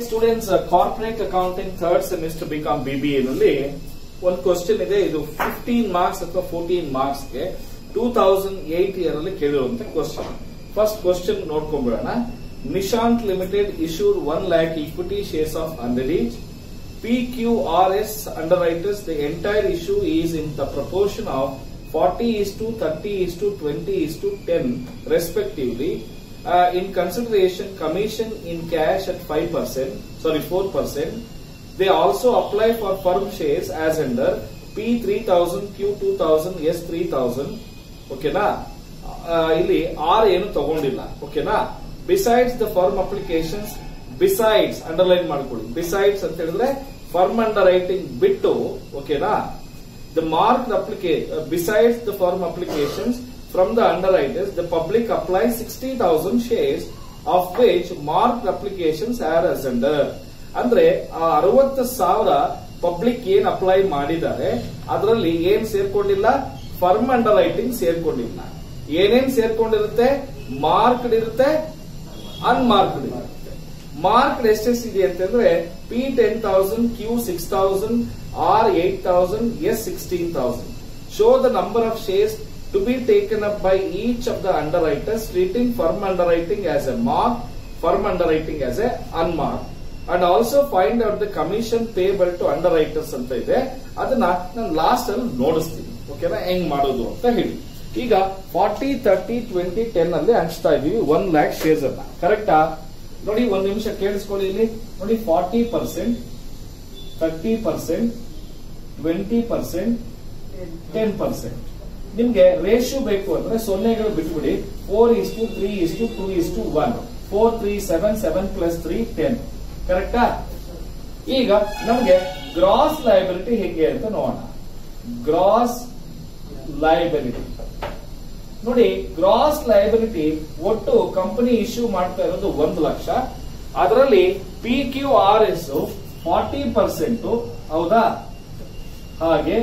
Students, corporate accounting third semester BCom BBA ನಲ್ಲಿ ಒಂದು question ಇದೆ. ಇದು 15 ಮಾರ್ಕ್ಸ್ ಅಥವಾ 14 ಮಾರ್ಕ್ಸ್ ಗೆ 2008 ಇಯರ್ ಅಲ್ಲಿ ಕೇಳಿರುವಂತ ಕ್ವೆಶ್ಚನ್. ಫಸ್ಟ್ ಕ್ವೆಶ್ಚನ್ ನೋಡ್ಕೊಂಡ್ಬಿಡೋಣ. Nishant limited issued 1 lakh equity shares of 100 each. PQRS underwriters, the entire issue is in the proportion of 40:30:20:10 respectively. In consideration, commission in cash at 4%. They also apply for firm shares as under P3000, Q2000, S3000. ಓಕೆನಾ? ಇಲ್ಲಿ R ಏನು ತಗೊಂಡಿಲ್ಲ. ಓಕೆನಾ? Besides the firm applications, besides underline ಮಾಡ್ಕೊಳ್ಳಿ. Besides ಅಂತ ಹೇಳಿದ್ರೆ firm underwriting ಬಿಟ್ಟು, ಓಕೆನಾ, the mark besides the firm applications from the underwriters, the public applies 60,000 shares, of which marked applications are as under. ಅಂದ್ರೆ 60,000 public ಏನ್ apply ಮಾಡಿದ್ದಾರೆ ಅದರಲ್ಲಿ ಏನ್ ಸೇರ್ಕೊಂಡಿಲ್ಲ, ಫರ್ಮ್ ಅಂಡರ್ ರೈಟಿಂಗ್ ಸೇರ್ಕೊಂಡಿಲ್ಲ. ಏನೇನ್ ಸೇರ್ಕೊಂಡಿರುತ್ತೆ? ಮಾರ್ಕ್ಡ್ ಇರುತ್ತೆ, ಅನ್ಮಾರ್ಕ್ಡ್ ಇರುತ್ತೆ. ಮಾರ್ಕ್ಡ್ ಎಷ್ಟೆಷ್ಟಿದೆ ಅಂತಂದ್ರೆ P10,000, Q6,000, R8,000, S16,000. Show the number of shares to be taken up by each of the underwriters, treating firm underwriting as a mark, firm underwriting as a unmarked, and also find out the commission payable to underwriters ಅಂತ ಇದೆ. ಅದನ್ನ ನಾನು last ಅಲ್ಲಿ ನೋಡಿಸ್ತೀನಿ. ಓಕೆನಾ, ಹೆಂಗ್ ಮಾಡೋದು ಅಂತ ಹೇಳಿ. ಈಗ 40:30:20:10 ಅಲ್ಲಿ ಹಂಚ್ತಾ ಇದೀವಿ 1 lakh ಶೇರ್ಸ್ ಅನ್ನ. ಕರೆಕ್ಟಾ? ನೋಡಿ, ಒಂದ್ ನಿಮಿಷ ಕೇಳಿಸ್ಕೊಳ್ಳಿ. ಇಲ್ಲಿ ನೋಡಿ, 40%, 30%, 20%, 10%. ನಿಮ್ಗೆ ರೇಷಿಯೋ ಬೇಕು ಅಂದ್ರೆ ಸೊನ್ನೆಗಳು ಬಿಟ್ಬಿಡಿ. 4:3:2:1, 4, 3, 7, 7 + 3, 10. ಕರೆಕ್ಟಾ? ಈಗ ನಮ್ಗೆ ಗ್ರಾಸ್ ಲಯಬಿಲಿಟಿ ಹೇಗೆ ಅಂತ ನೋಡೋಣ. ಗ್ರಾಸ್ ಲಯಬಿಲಿಟಿ ನೋಡಿ, ಗ್ರಾಸ್ ಲಯಬಿಲಿಟಿ ಒಟ್ಟು ಕಂಪನಿ ಇಶ್ಯೂ ಮಾಡ್ತಾ ಇರೋದು 1 ಲಕ್ಷ. ಅದರಲ್ಲಿ PQRS 40%, ಹೌದಾ? ಹಾಗೆ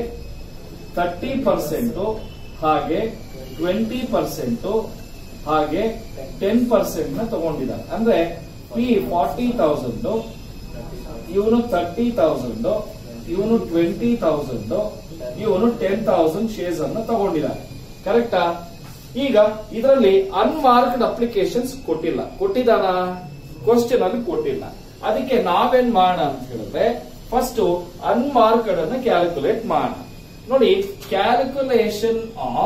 30%, ಹಾಗೆ 20%, ಹಾಗೆ 10% ನ ತಗೊಂಡಿದ್ದಾರೆ. ಅಂದ್ರೆ P40,000, ಇವನು 30,000, ಇವನು 20,000, ಇವನು 10,000 ಶೇರ್ಸ್ ಅನ್ನು ತಗೊಂಡಿದ್ದಾರೆ. ಕರೆಕ್ಟಾ? ಈಗ ಇದರಲ್ಲಿ ಅನ್ಮಾರ್ಕ್ಡ್ ಅಪ್ಲಿಕೇಶನ್ಸ್ ಕೊಟ್ಟಿಲ್ಲ. ಕೊಟ್ಟಿದ್ದಾನ? ಕ್ವಶನ್ ಅಲ್ಲಿ ಕೊಟ್ಟಿಲ್ಲ. ಅದಕ್ಕೆ ನಾವೇನ್ ಮಾಡೋಣ ಅಂತ ಹೇಳಿದ್ರೆ ಫಸ್ಟ್ ಅನ್ಮಾರ್ಕ್ಡ್ ಅನ್ನು ಕ್ಯಾಲ್ಕುಲೇಟ್ ಮಾಡೋಣ. ನೋಡಿ, ಕ್ಯಾಲ್ಕುಲೇಷನ್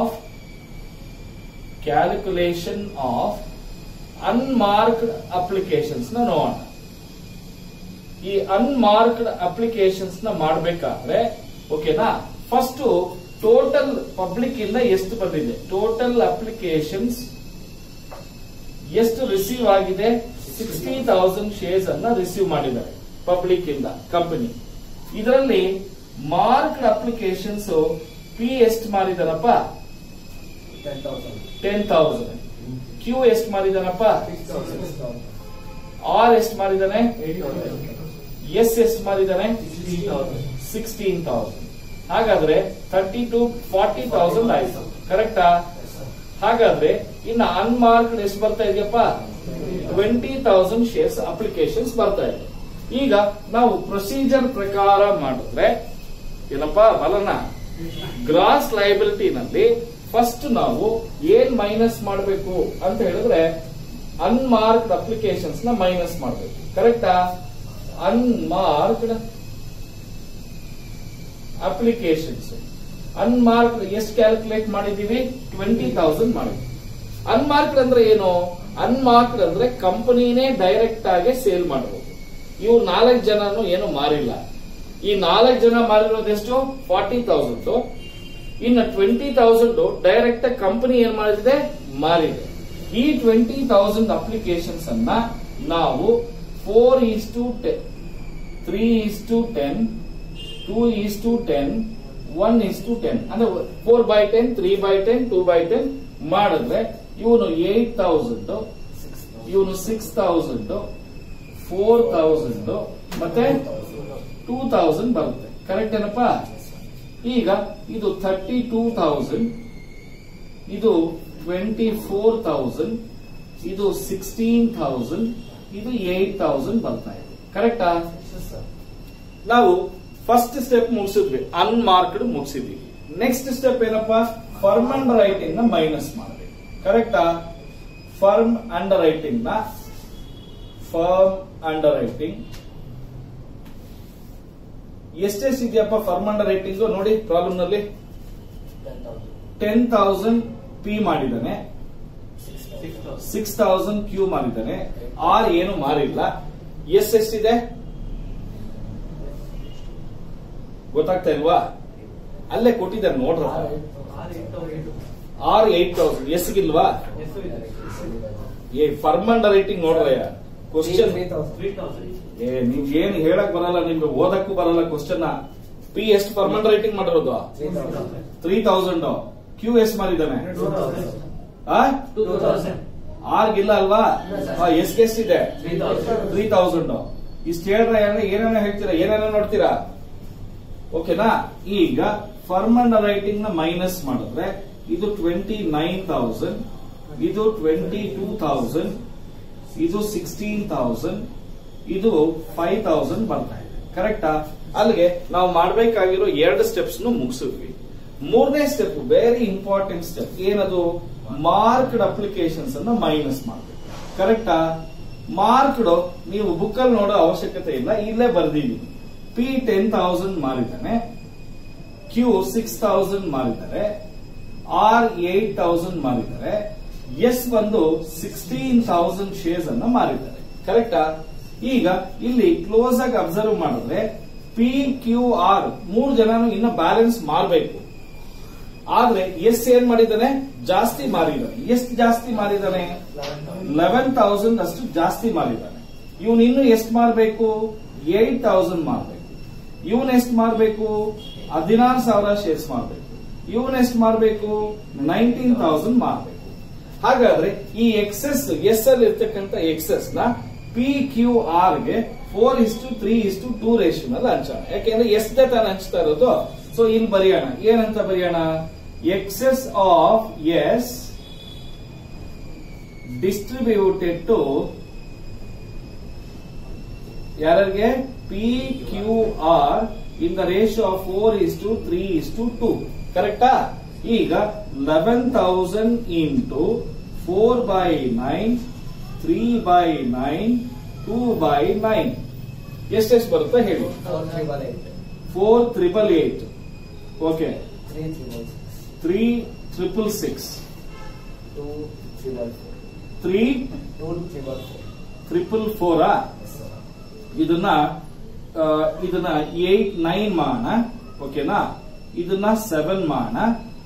ಆಫ್ ಅನ್ಮಾರ್ಕ್ಡ್ ಅಪ್ಲಿಕೇಶನ್ಸ್ ನ ನೋಡೋಣ. ಈ ಅನ್ಮಾರ್ಕ್ಡ್ ಅಪ್ಲಿಕೇಶನ್ಸ್ ನ ಮಾಡಬೇಕಾದ್ರೆ, ಓಕೆನಾ, ಫಸ್ಟ್ ಟೋಟಲ್ ಪಬ್ಲಿಕ್ ಇಂದ ಎಷ್ಟು ಬಂದಿದೆ, ಟೋಟಲ್ ಅಪ್ಲಿಕೇಶನ್ಸ್ ಎಷ್ಟು ರಿಸೀವ್ ಆಗಿದೆ, 60,000 ಶೇರ್ಸ್ ಅನ್ನ ರಿಸೀವ್ ಮಾಡಿದ್ದಾರೆ ಪಬ್ಲಿಕ್ ಇಂದ ಕಂಪನಿ. ಇದರಲ್ಲಿ ಮಾರ್ಕ್ಡ್ ಅಪ್ಲಿಕೇಶನ್ಸ್ ಪಿ ಎಷ್ಟು ಮಾಡಿದಾನಪ್ಪ? 10,000. ಕ್ಯೂ ಎಷ್ಟು ಮಾಡಿದಾನಪ್ಪ? 6,000. ಆರ್ ಎಷ್ಟು ಮಾಡಿದಾನೆ? 8,000. ಎಸ್ ಎಷ್ಟು ಮಾಡಿದಾನೆ? 16,000. ಹಾಗಾದ್ರೆ 40,000 ಆಯ್ತು. ಕರೆಕ್ಟಾ? ಹಾಗಾದ್ರೆ ಇನ್ನು ಅನ್ಮಾರ್ಕ್ಡ್ ಎಷ್ಟು ಬರ್ತಾ ಇದೆಯಪ್ಪ? 20,000 ಶೇರ್ಸ್ ಅಪ್ಲಿಕೇಶನ್ಸ್ ಬರ್ತಾ ಇದೆ. ಈಗ ನಾವು ಪ್ರೊಸೀಜರ್ ಪ್ರಕಾರ ಮಾಡಿದ್ರೆ ಏನಪ್ಪಾ ಬಲನ, ಗ್ರಾಸ್ ಲಯಬಿಲಿಟಿನಲ್ಲಿ ಫಸ್ಟ್ ನಾವು ಏನ್ ಮೈನಸ್ ಮಾಡಬೇಕು ಅಂತ ಹೇಳಿದ್ರೆ ಅನ್ಮಾರ್ಕ್ಡ್ ಅಪ್ಲಿಕೇಶನ್ಸ್ ನ ಮೈನಸ್ ಮಾಡಬೇಕು. ಕರೆಕ್ಟಾ? ಅನ್ಮಾರ್ಕ್ಡ್ ಅಪ್ಲಿಕೇಶನ್ಸ್, ಅನ್ಮಾರ್ಕ್ಡ್ ಎಷ್ಟು ಕ್ಯಾಲ್ಕುಲೇಟ್ ಮಾಡಿದೀವಿ? 20,000 ಮಾಡಿದ್ವಿ. ಅನ್ಮಾರ್ಕ್ಡ್ ಅಂದ್ರೆ ಏನು? ಅನ್ಮಾರ್ಕ್ಡ್ ಅಂದ್ರೆ ಕಂಪನಿನೇ ಡೈರೆಕ್ಟ್ ಆಗಿ ಸೇಲ್ ಮಾಡಬಹುದು. ಇವ್ರು 4 ಜನನು ಏನು ಮಾರಿಲ್ಲ. ಈ 4 ಜನ ಮಾರಿರೋದೆಷ್ಟು? 40,000. ಇನ್ನು 20,000 ಡೈರೆಕ್ಟ್ ಕಂಪನಿ ಏನ್ ಮಾಡಿದೆ? ಮಾರಿದೆ. ಈ 20,000 ಅಪ್ಲಿಕೇಶನ್ಸ್ ಅನ್ನ ನಾವು 4:10, 3:10, 2:10, 1:10 ಅಂದ್ರೆ 4/10, 3/10, 2/10 ಮಾಡಿದ್ರೆ ಇವನು 8,000, ಇವನು 6,000, 4,000 ಮತ್ತೆ 2,000 ಬರುತ್ತೆ. ಕರೆಕ್ಟ್ ಏನಪ್ಪಾ? ಈಗ ಇದು 32,000, ಇದು 24,000, ಇದು 16,000, ಇದು 8,000 ಬರ್ತಾ ಇದೆ. ಕರೆಕ್ಟಾ? ನಾವು ಫಸ್ಟ್ ಸ್ಟೆಪ್ ಮುಗಿಸಿದ್ವಿ, ಅನ್ಮಾರ್ಕ್ಡ್ ಮುಗಿಸಿದ್ವಿ. ನೆಕ್ಸ್ಟ್ ಸ್ಟೆಪ್ ಏನಪ್ಪಾ? ಫರ್ಮ್ ಅಂಡರ್ ರೈಟಿಂಗ್ ನ ಮೈನಸ್ ಮಾಡಬೇಕು. ಕರೆಕ್ಟಾ? ಫರ್ಮ್ ಅಂಡರ್ ರೈಟಿಂಗ್ ನ ಎಷ್ಟೆಷ್ಟಿದೆಯಪ್ಪ ಫರ್ಮ್ ಅಂಡರ್ ರೈಟಿಂಗ್ ನೋಡಿ ಪ್ರಾಬ್ಲಮ್ ನಲ್ಲಿ 10,000 ಪಿ ಮಾಡಿದ್ದಾನೆ, 6,000 ಕ್ಯೂ ಮಾಡಿದ್ದಾನೆ, ಆರ್ ಏನು ಮಾರಿಲ್ಲ. ಎಷ್ಟಿದೆ ಗೊತ್ತಾಗ್ತಾ ಇಲ್ವಾ? ಅಲ್ಲೇ ಕೊಟ್ಟಿದ್ದಾರೆ ನೋಡ್ರ. ಆರ್ 8,000 ಎಸ್ಗಿಲ್ವಾ? ಫರ್ಮ್ ಅಂಡರ್ ರೈಟಿಂಗ್ ನೋಡ್ರಯ್ಯ. ಕ್ವಶನ್ ನೀವ್ ಏನ್ ಹೇಳಕ್ ಬರಲ್ಲ, ನಿಮ್ಗೆ ಓದಕ್ಕೂ ಬರಲ್ಲ ಕ್ವಶನ್. ಪಿ ಎಷ್ಟು ಫರ್ಮ್ ಅಂಡರ್ ರೈಟಿಂಗ್ ಮಾಡಿರೋದು? 3,000. ಕ್ಯೂ ಎಷ್ಟು ಮಾಡಿದ್ದಾನೆ? 2,000. ಆರ್ಗಿಲ್ಲ ಅಲ್ವಾ? ಎಸ್ಗೆ ಎಷ್ಟಿದೆ? 3,000. ಇಷ್ಟು ಹೇಳ್ರೆ ಏನೇನೋ ಹೇಳ್ತೀರಾ, ಏನೇನೋ ನೋಡ್ತೀರಾ. ಓಕೆನಾ? ಈಗ ಫರ್ಮ್ ಅಂಡರ್ ರೈಟಿಂಗ್ ನ ಮೈನಸ್ ಮಾಡಿದ್ರೆ ಇದು 29,000, ಇದು 22,000, ಇದು 16,000, ಇದು 5,000 ಬರ್ತಾ ಇದೆ. ಕರೆಕ್ಟಾ? ಅಲ್ಲಿಗೆ ನಾವು ಮಾಡಬೇಕಾಗಿರೋ 2 ಸ್ಟೆಪ್ಸ್ ಮುಗಿಸಿದ್ವಿ. ಮೂರನೇ ಸ್ಟೆಪ್ ವೆರಿ ಇಂಪಾರ್ಟೆಂಟ್ ಸ್ಟೆಪ್. ಏನದು? ಮಾರ್ಕ್ಡ್ ಅಪ್ಲಿಕೇಶನ್ಸ್ ಅನ್ನ ಮೈನಸ್ ಮಾಡಬೇಕು. ಕರೆಕ್ಟಾ? ಮಾರ್ಕ್ಡ್ ನೀವು ಬುಕ್ ಅಲ್ಲಿ ನೋಡೋ ಅವಶ್ಯಕತೆ ಇಲ್ಲ, ಇಲ್ಲೇ ಬರ್ದಿದ್ದೀನಿ. ಪಿ 10,000 ಮಾರಿದ್ದಾನೆ, ಕ್ಯೂ 6,000 ಮಾರಿದ್ದಾರೆ, ಆರ್ 8,000 ಮಾರಿದ್ದಾರೆ, ಎಸ್ ಬಂದು 16,000 ಶೇರ್ಸ್ ಅನ್ನ ಮಾರಿದ್ದಾರೆ. ಕರೆಕ್ಟಾ? ಈಗ ಇಲ್ಲಿ ಕ್ಲೋಸ್ ಆಗಿ ಅಬ್ಸರ್ವ್ ಮಾಡಿದ್ರೆ ಪಿ ಕ್ಯೂ ಆರ್ 3 ಜನನು ಇನ್ನ ಬ್ಯಾಲೆನ್ಸ್ ಮಾಡಬೇಕು. ಆದ್ರೆ ಎಸ್ ಏನ್ ಮಾಡಿದ್ದಾನೆ? ಜಾಸ್ತಿ ಮಾರಿದ್ದಾನೆ. ಎಷ್ಟು ಜಾಸ್ತಿ ಮಾರಿದ್ದಾನೆ? 11,000 ಅಷ್ಟು ಜಾಸ್ತಿ ಮಾರಿದ್ದಾನೆ. ಇವನು ಇನ್ನು ಎಷ್ಟು ಮಾರಬೇಕು? 8,000 ಮಾರಬೇಕು. ಇವನ್ ಎಷ್ಟು ಮಾರಬೇಕು? 16,000 ಶೇರ್ಸ್ ಮಾರಬೇಕು. ಇವನ್ ಎಷ್ಟು ಮಾರಬೇಕು? 19,000 ಮಾರಬೇಕು. ಹಾಗಾದ್ರೆ ಈ ಎಕ್ಸೆಸ್ ಎಸ್ ಅಲ್ಲಿ ಇರ್ತಕ್ಕಂಥ ಎಕ್ಸೆಸ್ ನ ಪಿ ಕ್ಯೂ ಆರ್ ಗೆ 4:3:2 ರೇಷಿಯೋನಲ್ಲಿ ಹಂಚೋಣ. ಯಾಕೆಂದ್ರೆ ಎಷ್ಟೇ ತಾನು ಹಂಚ್ತಾ ಇರೋದು. ಸೊ ಇಲ್ಲಿ ಬರೆಯೋಣ. ಏನಂತ ಬರೆಯೋಣ? Excess of S distributed to ಯಾರಿಗೆ? P Q R in the ratio of 4:3:2. ಕರೆಕ್ಟಾ? ಈಗ 11,000 ಇಂಟು 4/9, 3/9, 2/9 ಎಷ್ಟೆಷ್ಟು ಬರುತ್ತೆ ಹೇಳಿ? 4,888. ಓಕೆ, 3,666, 3,444. ಇದನ್ನ 8-9 ಮಾಡೋಣ. ಓಕೆನಾ? ಇದನ್ನ 7 ಮಾಡೋಣ.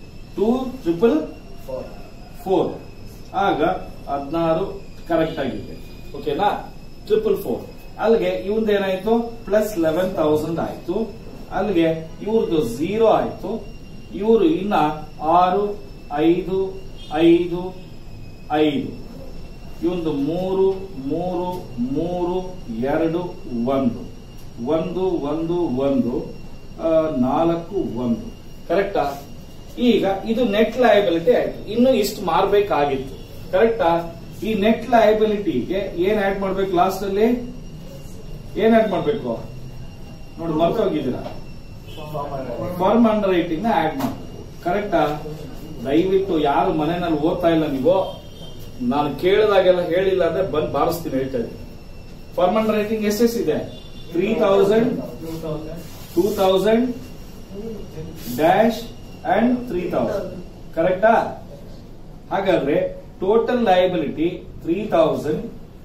2,444 ಆಗ 16 ಕರೆಕ್ಟ್ ಆಗಿದೆ. ಓಕೆನಾ? 444. ಅಲ್ಲಿಗೆ ಇವಂದೇನಾಯ್ತು? ಪ್ಲಸ್ 11,000 ಆಯ್ತು. ಅಲ್ಲಿಗೆ ಇವ್ರದ್ದು 0 ಆಯ್ತು. ಇವರು ಇನ್ನ 6, 5, 5, 5. ಇವಂದು 3, 3, 3, 2, 1, 1, 1, 1, 4, 1. ಕರೆಕ್ಟಾ? ಈಗ ಇದು ನೆಟ್ ಲಯಬಿಲಿಟಿ ಆಯ್ತು. ಇನ್ನು ಇಷ್ಟು ಮಾರ್ಬೇಕಾಗಿತ್ತು. ಕರೆಕ್ಟಾ? ಈ ನೆಟ್ ಲಯಬಿಲಿಟಿಗೆ ಏನ್ ಆಡ್ ಮಾಡ್ಬೇಕು? ಲಾಸ್ಟ್ ಅಲ್ಲಿ ಏನ್ ಆಡ್ ಮಾಡ್ಬೇಕು ನೋಡಿ, ಮರ್ತೋಗಿದ್ದೀರಾ? ಫರ್ಮ್ ಅಂಡರ್ ರೈಟಿಂಗ್ ನ ಆಡ್ ಮಾಡ್ಬೇಕು. ಕರೆಕ್ಟಾ? ದಯವಿಟ್ಟು ಯಾರು ಮನೆಯಲ್ಲಿ ಓದ್ತಾ ಇಲ್ಲ ನೀವು, ನಾನು ಕೇಳಿದಾಗೆಲ್ಲ ಹೇಳಿಲ್ಲ ಅಂದ್ರೆ ಬಂದು ಬಾರಿಸ್ತೀನಿ. ಹೇಳ್ತಾ ಇದ್ದೀನಿ. ಫರ್ಮ್ ಅಂಡರ್ ರೈಟಿಂಗ್ ಎಷ್ಟೆಷ್ಟಿದೆ? 3,000, 2,000 ಡ್ಯಾಶ್ ಅಂಡ್ 3,000. ಕರೆಕ್ಟಾ? ಹಾಗಾದ್ರೆ ಟೋಟಲ್ ಲಯಬಿಲಿಟಿ 3,000,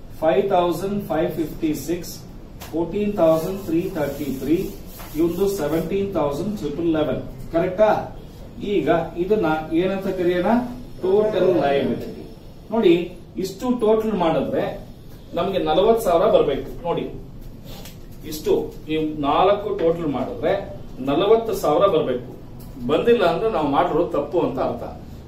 5,556, 14,333, ಇವಂದು 17,111. ಕರೆಕ್ಟಾ? ಈಗ ಇದನ್ನ ಏನಂತ ಕರೆಯೋಣ? Total liability. ನೋಡಿ, ಇಷ್ಟು ಟೋಟಲ್ ಮಾಡಿದ್ರೆ ನಮ್ಗೆ 40,000 ಬರಬೇಕು. ನೋಡಿ, ಇಷ್ಟು ನೀವು 4 ಟೋಟಲ್ ಮಾಡಿದ್ರೆ 40,000 ಬರಬೇಕು. ಬಂದಿಲ್ಲ ಅಂದ್ರೆ ನಾವು ಮಾಡಿರೋ ತಪ್ಪು ಅಂತ ಅರ್ಥ.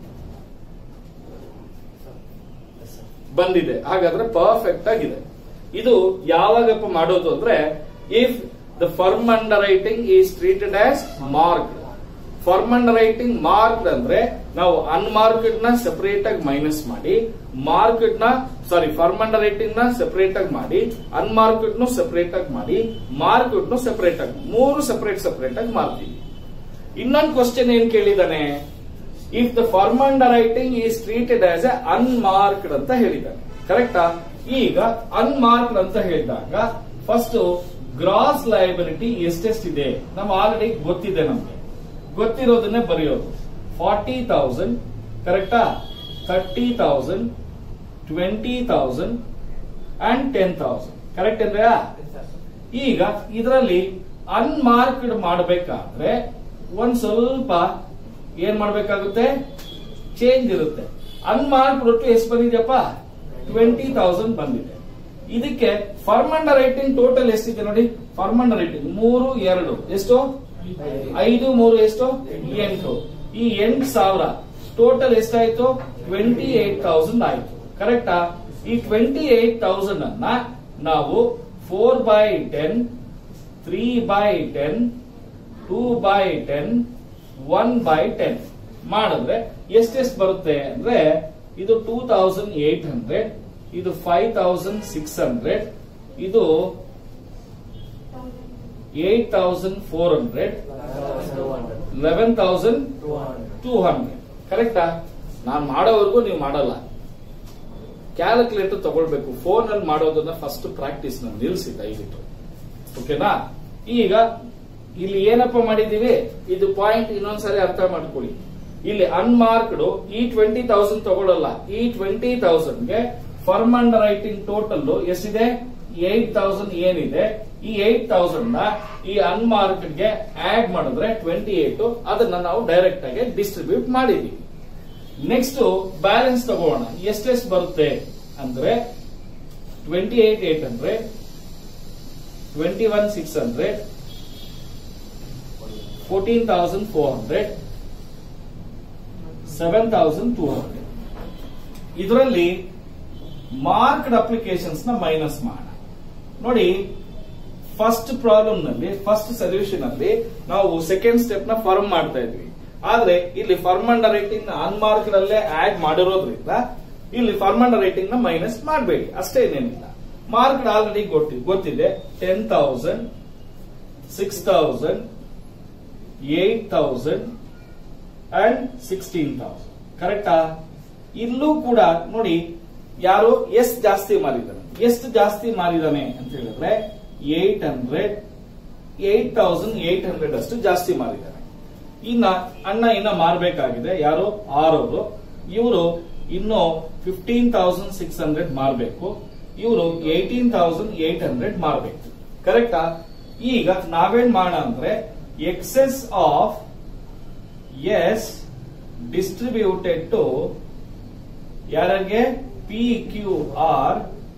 ಬಂದಿದೆ, ಹಾಗಾದ್ರೆ ಪರ್ಫೆಕ್ಟ್ ಆಗಿದೆ. ಇದು ಯಾವಾಗಪ್ಪ ಮಾಡೋದು ಅಂದ್ರೆ, if the firm underwriting is treated as marked. Firm underwriting marked ಅಂದ್ರೆ ನಾವು ಅನ್ಮಾರ್ಕ್ಡ್ ನ ಸೆಪರೇಟ್ ಆಗಿ ಮೈನಸ್ ಮಾಡಿ, ಮಾರ್ಕ್ಡ್ ನ ಫರ್ಮ್ ಅಂಡರ್ ರೈಟಿಂಗ್ ನ ಸೆಪರೇಟ್ ಆಗಿ ಮಾಡಿ, ಅನ್ಮಾರ್ಕ್ಡ್ ನು ಸೆಪರೇಟ್ ಆಗಿ ಮಾಡಿ, ಮಾರ್ಕ್ಡ್ ನು ಸೆಪರೇಟ್ ಆಗಿ, ಮೂರು ಸೆಪರೇಟ್ ಆಗಿ ಮಾಡ್ತೀವಿ. ಇನ್ನೊಂದು ಕ್ವಶನ್ ಏನ್ ಕೇಳಿದಾನೆ, if the firm underwriting is treated as a unmarked ಅಂತ ಹೇಳಿದ್ದಾನೆ. ಕರೆಕ್ಟಾ? ಈಗ ಅನ್ಮಾರ್ಕ್ಡ್ ಅಂತ ಹೇಳಿದಾಗ ಫಸ್ಟ್ ಗ್ರಾಸ್ ಲಯಬಿಲಿಟಿ ಎಷ್ಟೆಷ್ಟಿದೆ ನಾವು ಆಲ್ರೆಡಿ ಗೊತ್ತಿದೆ, ನಮ್ಗೆ ಗೊತ್ತಿರೋದನ್ನೇ ಬರೆಯೋದು. 40,000 ಕರೆಕ್ಟಾ, 30,000, 20,000 ಅಂಡ್ 10,000 ಕರೆಕ್ಟ್ ಅಂದ್ರೆ. ಈಗ ಇದರಲ್ಲಿ ಅನ್ಮಾರ್ಕ್ಡ್ ಮಾಡಬೇಕಾದ್ರೆ ಒಂದ್ ಸ್ವಲ್ಪ ಏನ್ ಮಾಡ್ಬೇಕಾಗುತ್ತೆ, ಚೇಂಜ್ ಇರುತ್ತೆ. ಅನ್ಮಾರ್ಕ್ಡ್ ಒಟ್ಟು ಎಷ್ಟು ಬಂದಿದೆಯಪ್ಪ, 20,000 ಬಂದಿದೆ. ಇದಕ್ಕೆ ಫರ್ಮ್ ಅಂಡರ್ ರೈಟಿಂಗ್ ಟೋಟಲ್ ಎಷ್ಟಿದೆ ನೋಡಿ, ಫರ್ಮ್ ಅಂಡರ್ ರೈಟಿಂಗ್ 3, 2 ಎಷ್ಟು, 5, 3 ಎಷ್ಟು, 8. ಈ 8,000 ಟೋಟಲ್ ಎಷ್ಟಾಯ್ತು, 28,000 ಆಯ್ತು. ಕರೆಕ್ಟಾ? ಈ 28,000 ಅನ್ನ ನಾವು 4/10, 3/10, 2/10, 1/10 ಮಾಡಿದ್ರೆ ಎಷ್ಟೆಷ್ಟು ಬರುತ್ತೆ ಅಂದ್ರೆ, ಇದು 2,800, ಇದು 5,600, ಇದು 8,400, 11,200. ಕರೆಕ್ಟಾ? ನಾನ್ ಮಾಡೋವರೆಗೂ ನೀವು ಮಾಡಲ್ಲ, ಕ್ಯಾಲ್ಕುಲೇಟರ್ ತಗೊಳ್ಬೇಕು. ಫೋನ್ ಅಲ್ಲಿ ಮಾಡೋದನ್ನ ಫಸ್ಟ್ ಪ್ರಾಕ್ಟೀಸ್ ನ ನಿಲ್ಸಿ ದಯವಿಟ್ಟು. ಓಕೆನಾ? ಈಗ ಇಲ್ಲಿ ಏನಪ್ಪ ಮಾಡಿದೀವಿ, ಇದು ಪಾಯಿಂಟ್ ಇನ್ನೊಂದ್ಸರಿ ಅರ್ಥ ಮಾಡ್ಕೊಳ್ಳಿ. ಇಲ್ಲಿ ಅನ್ಮಾರ್ಕ್ಡ್ ಈ 20,000 ತಗೊಳ್ಳಲ್ಲ, ಈ 20,000ಗೆ ಫರ್ಮ್ ಅಂಡರ್ ರೈಟಿಂಗ್ ಟೋಟಲ್ ಎಷ್ಟಿದೆ, 8,000 ಏನಿದೆ, ಈ 8,000 ನ ಈ ಅನ್ಮಾರ್ಕ್ಡ್ ಗೆ ಆಡ್ ಮಾಡಿದ್ರೆ 28, ಅದನ್ನ ನಾವು ಡೈರೆಕ್ಟ್ ಆಗಿ ಡಿಸ್ಟ್ರಿಬ್ಯೂಟ್ ಮಾಡಿದೀವಿ. ನೆಕ್ಸ್ಟ್ ಬ್ಯಾಲೆನ್ಸ್ ತಗೋಣ, ಎಷ್ಟೆಷ್ಟು ಬರುತ್ತೆ ಅಂದ್ರೆ 28,800, 21,600, 14,400, 7,200. ಇದರಲ್ಲಿ ಮಾರ್ಕ್ಡ್ ಅಪ್ಲಿಕೇಶನ್ಸ್ ನ ಮೈನಸ್ ಮಾಡೋಣ. ನೋಡಿ, ಫಸ್ಟ್ ಪ್ರಾಬ್ಲಮ್ ನಲ್ಲಿ, ಫಸ್ಟ್ ಸೊಲ್ಯೂಷನ್ ಅಲ್ಲಿ ನಾವು ಸೆಕೆಂಡ್ ಸ್ಟೆಪ್ ನ ಫರ್ಮ್ ಮಾಡ್ತಾ ಇದ್ವಿ. ಆದ್ರೆ ಇಲ್ಲಿ ಫರ್ಮ್ ಅಂಡರ್ ರೈಟಿಂಗ್ ನ ಅನ್ಮಾರ್ಕ್ಡ್ ಅಲ್ಲೇ ಆಡ್ ಮಾಡಿರೋದ್ರಿಂದ ಇಲ್ಲಿ ಫರ್ಮ್ ಅಂಡರ್ ರೈಟಿಂಗ್ ನ ಮೈನಸ್ ಮಾಡಬೇಡಿ, ಅಷ್ಟೇ ಏನೇನಿಲ್ಲ. ಮಾರ್ಕ್ಡ್ ಆಲ್ರೆಡಿ ಗೊತ್ತಿದೆ, 10,000, 6,000, 8,000 ಅಂಡ್ 16,000. ಕರೆಕ್ಟಾ? ಇಲ್ಲೂ ಕೂಡ ನೋಡಿ, ಯಾರು ಎಷ್ಟು ಜಾಸ್ತಿ ಮಾರಿದಾನೆ, ಎಷ್ಟು ಜಾಸ್ತಿ ಮಾರಿದಾನೆ ಅಂತ ಹೇಳಿದ್ರೆ 8,800 ಅಷ್ಟು ಜಾಸ್ತಿ ಮಾರಿದಾನೆ. ಇನ್ನ ಇನ್ನ ಮಾರಬೇಕಾಗಿದೆ ಯಾರು, ಆರವರು. ಇವರು ಇನ್ನು 15,600 ಮಾರಬೇಕು, ಇವರು 18,800 ಮಾರಬೇಕು. ಕರೆಕ್ಟಾ? ಈಗ ನಾವೇನ್ ಮಾಡೋಣ ಅಂದ್ರೆ, excess of S distributed to ಯಾರಿಗೆ, PQR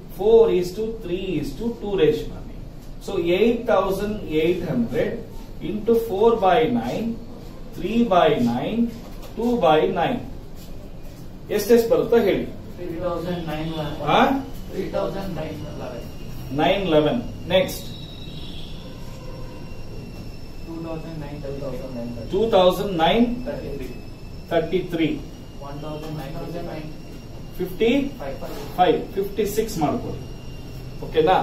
4:3:2 ರೇಷಿಯೋ. ಸೊ 8,800 into 4/9, 3/9, 2/9 ಎಷ್ಟೆಷ್ಟು ಬರುತ್ತೋ ಹೇಳಿ. 3,911. ನೆಕ್ಸ್ಟ್ 2,933, 56 ಮಾಡ್ಕೊಳ್ಳಿ. ಓಕೆನಾ?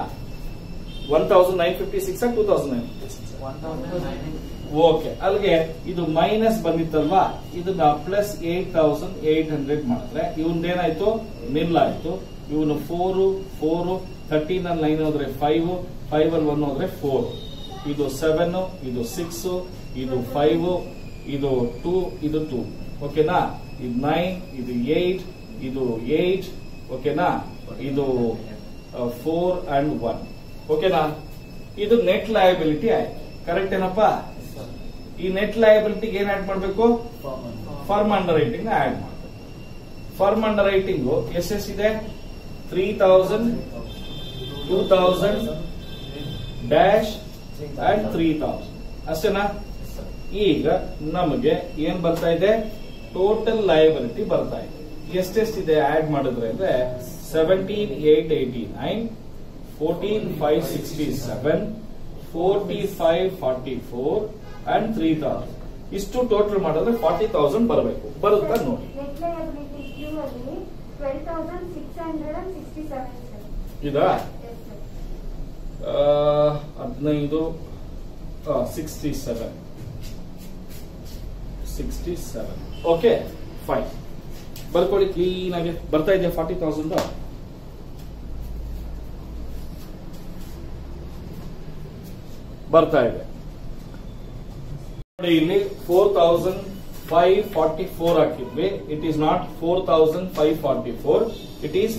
1,956 2,956. ಓಕೆ, ಅಲ್ಲಿಗೆ ಇದು ಮೈನಸ್ ಬಂದಿತ್ತಲ್ವಾ, ಇದನ್ನ ಪ್ಲಸ್ 8,800 ಮಾಡಿದ್ರೆ ಇವಂದೇನಾಯ್ತು, ನಿಲ್ ಆಯ್ತು. ಇವನು 4, 13 ಅಲ್ಲಿ 9 ಹೋದ್ರೆ 5, 5 ಅಲ್ಲಿ 1 ಹೋದ್ರೆ 4, ಇದು 7, ಇದು 6, ಇದು 5, ಇದು 2, ಇದು 2. ಓಕೆನಾ? ಇದು 9, ಇದು 8, ಇದು 8. ಓಕೆನಾ? ಇದು 4 and 1. ಓಕೆನಾ? ಇದು ನೆಟ್ ಲಯಬಿಲಿಟಿ ಆಯ್ತು. ಕರೆಕ್ಟ್ ಏನಪ್ಪಾ? ಈ ನೆಟ್ ಲಯಬಿಲಿಟಿಗೆ ಏನ್ ಆಡ್ ಮಾಡಬೇಕು, ಫರ್ಮ್ ಅಂಡರ್ ರೈಟಿಂಗ್ ಆಡ್ ಮಾಡಬೇಕು. ಫರ್ಮ್ ಅಂಡರ್ ರೈಟಿಂಗ್ ಎಷ್ಟೆಷ್ಟಿದೆ, 3,000, 2,000 ಡ್ಯಾಶ್ ಅಂಡ್ 3,000 ಅಷ್ಟೇನಾ? ಈಗ ನಮಗೆ ಏನ್ ಬರ್ತಾ ಇದೆ, ಟೋಟಲ್ ಲಯಬಿಲಿಟಿ ಬರ್ತಾ ಇದೆ. ಎಷ್ಟೆಷ್ಟಿದೆ ಆಡ್ ಮಾಡಿದ್ರೆ ಅಂದ್ರೆ 17,889, 14,567, 45,44 ಅಂಡ್ 3,000. ಇಷ್ಟು ಟೋಟಲ್ ಮಾಡಿದ್ರೆ 40,000 ಬರಬೇಕು. ಬರುತ್ತಾ ನೋಡಿ. ನೆಟ್ ಲಯಬಿಲಿಟಿ ಡ್ಯೂ ಅಲ್ಲಿ 12,667 ಇದಾ 15 67 ಓಕೆ ಫೈನ್. ಬರ್ಕೊಳ್ಳಿ ಕ್ಲೀನ್ ಆಗಿ. ಬರ್ತಾ ಇದೆಯಾ 40,000? ಬರ್ತಾ ಇದೆ ನೋಡಿ. ಇಲ್ಲಿ 4,544 ಹಾಕಿದ್ವಿ. It is not 4,544, it is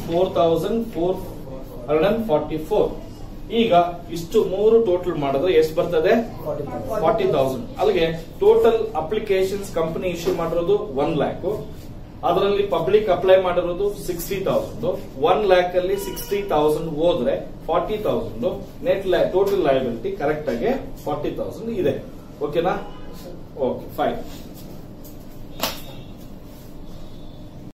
4,444. ಈಗ ಇಷ್ಟು ಮೂರು ಟೋಟಲ್ ಮಾಡಿದ್ರೆ ಎಷ್ಟು ಬರ್ತದೆ? 40,000. ಅಲ್ಲಿಗೆ ಟೋಟಲ್ ಅಪ್ಲಿಕೇಶನ್ಸ್ ಕಂಪನಿ ಇಶ್ಯೂ ಮಾಡಿರೋದು 1 lakh. ಅದರಲ್ಲಿ ಪಬ್ಲಿಕ್ ಅಪ್ಲೈ ಮಾಡಿರೋದು 60,000. 1 lakh ಅಲ್ಲಿ 60,000 ಹೋದ್ರೆ 40,000 ನೆಟ್ ಟೋಟಲ್ ಲಯಬಿಲಿಟಿ ಕರೆಕ್ಟ್ ಆಗಿ 40,000 ಇದೆ. ಓಕೆನಾ? Okay fine.